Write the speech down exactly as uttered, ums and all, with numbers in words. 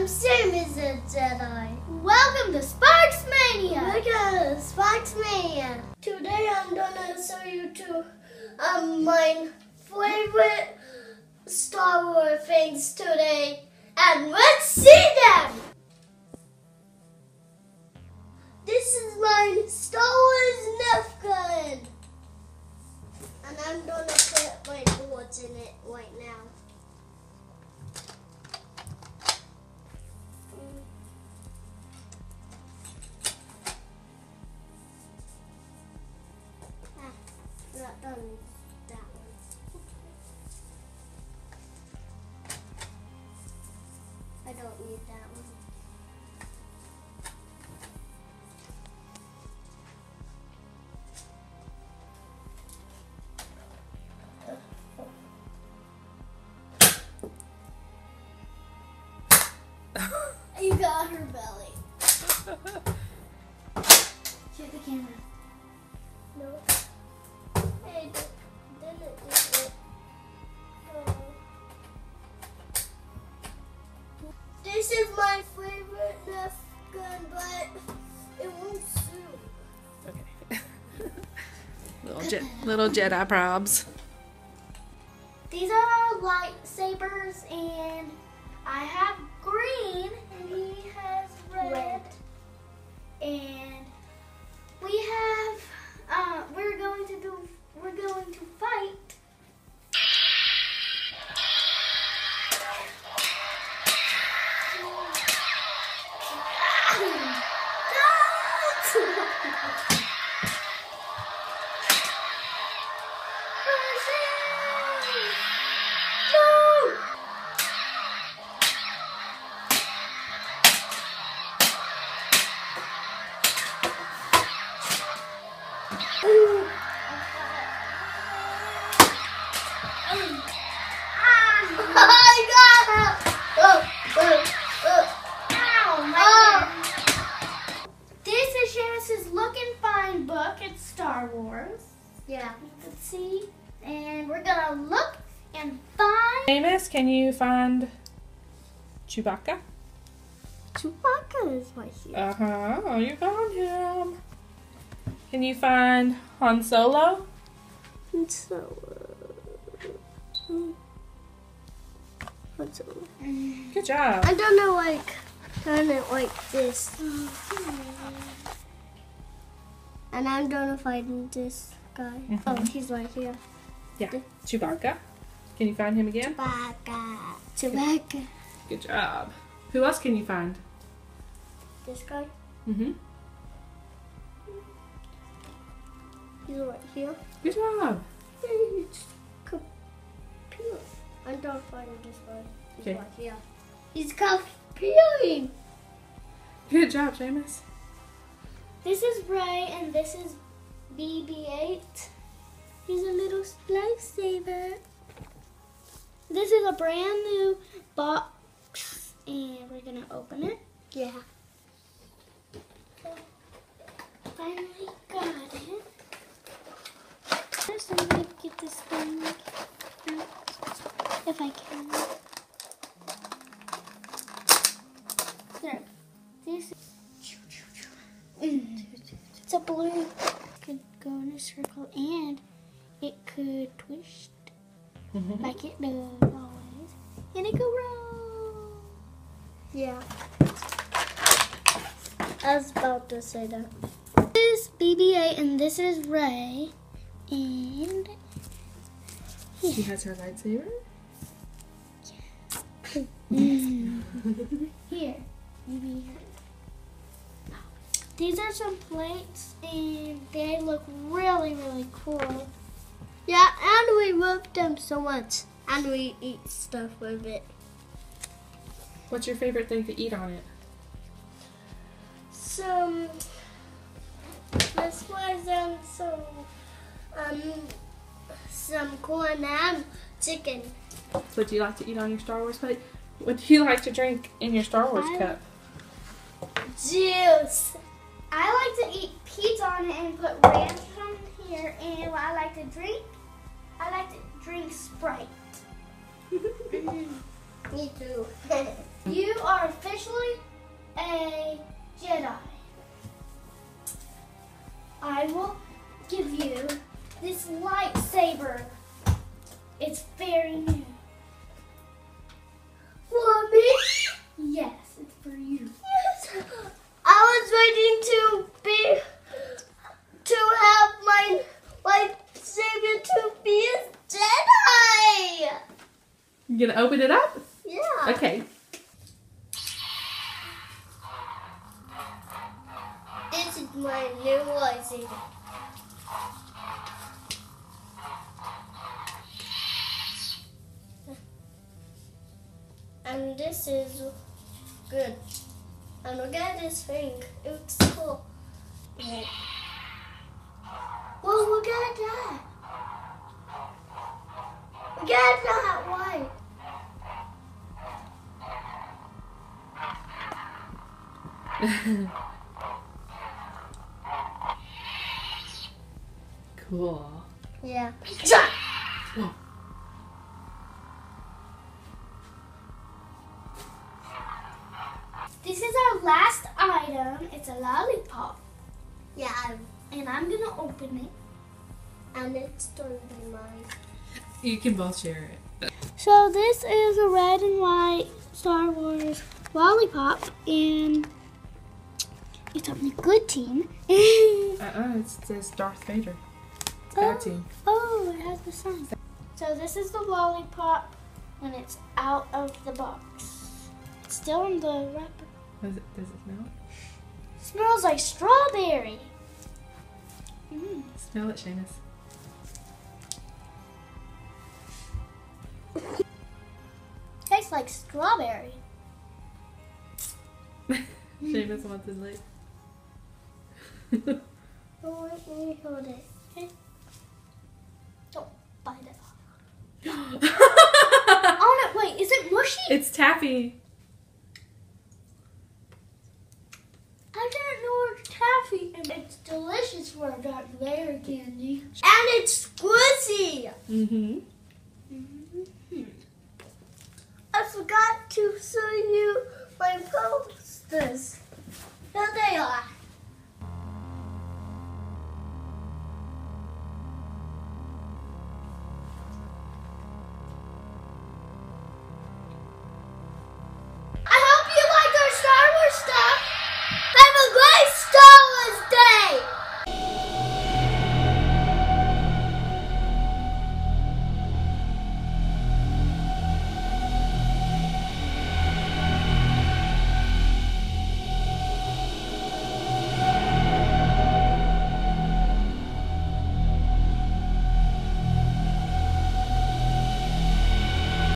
Sam is a Jedi. Welcome to Sparks Mania! Look at Sparks Mania. Today I'm gonna show you two of my favorite Star Wars things today. And let's see them! This is my Star Wars Nerf gun. And I'm gonna put my bullets in it right now. Not done with that one. I don't need that one. You got her belly. Shoot the camera. No. Hey, didn't do it. Oh. This is my favorite Nerf gun, but it won't shoot. Okay. little, Je little Jedi probs. These are our lightsabers, and I have green, and he has red. Red. And we have, uh, we're going to do, we're going to fight. It's Star Wars. Yeah. You can see, and we're gonna look and find. Amos, can you find Chewbacca? Chewbacca is right here. Uh huh. You found him. Can you find Han Solo? And so, uh, what's it? Good job. I don't know, like, turn it like this. And I'm gonna find this guy. Mhm. Oh, he's right here. Yeah. Chewbacca. Can you find him again? Chewbacca. Chewbacca. Good job. Who else can you find? This guy. Mm-hmm. He's right here. Good job. It's Capilla. I'm gonna find this guy. He's Okay. right here. He's Capilla. Good job, Seamus. This is Ray, and this is B B eight. He's a little lightsaber. This is a brand new box, and we're gonna open it. Yeah. Finally got it. First, I'm gonna get this thing out, if I can. There. This is. It's a balloon. It could go in a circle, and it could twist Mm-hmm. like it does always, and it could roll. Yeah. I was about to say that. This is B B eight, and this is Ray, and She has her lightsaber. mm. Here, B B eight. These are some plates, and they look really, really cool. Yeah, and we love them so much. And we eat stuff with it. What's your favorite thing to eat on it? Some, this was um, some, um, some corn and chicken. What do you like to eat on your Star Wars plate? What do you like to drink in your Star Wars I- cup? Juice. I like to eat pizza on it and put ranch on here, and what I like to drink, I like to drink Sprite. Mm. Me too. You are officially a Jedi. I will give you this lightsaber. It's very new. For me? Yes, it's for you. Yes. I was waiting to be to have my lightsaber to be a Jedi. You gonna open it up? Yeah. Okay. This is my new lightsaber. And this is good. And look at this thing. It looks cool. Well, look at that. Look at that white. Cool. Yeah. Whoa. This is our last item. It's a lollipop. Yeah. And I'm gonna open it. And it's going to be mine. You can both share it. So this is a red and white Star Wars lollipop, and it's on the good team. Uh-uh, it says Darth Vader. It's bad team. Oh, it has the sign. So this is the lollipop when it's out of the box. It's still in the wrapper. Does it, does it smell? Smells like strawberry. Mm. Smell it, Seamus. Tastes like strawberry. Seamus wants his lick. Oh, wait, let me hold it. Okay. Don't bite it off. It's Oh no, wait, is it mushy? taffy. I didn't know it's taffy, and it's delicious for a Darth Vader candy. And it's squishy. Mm-hmm. Mm-hmm. I forgot to show you my posters. Here they are.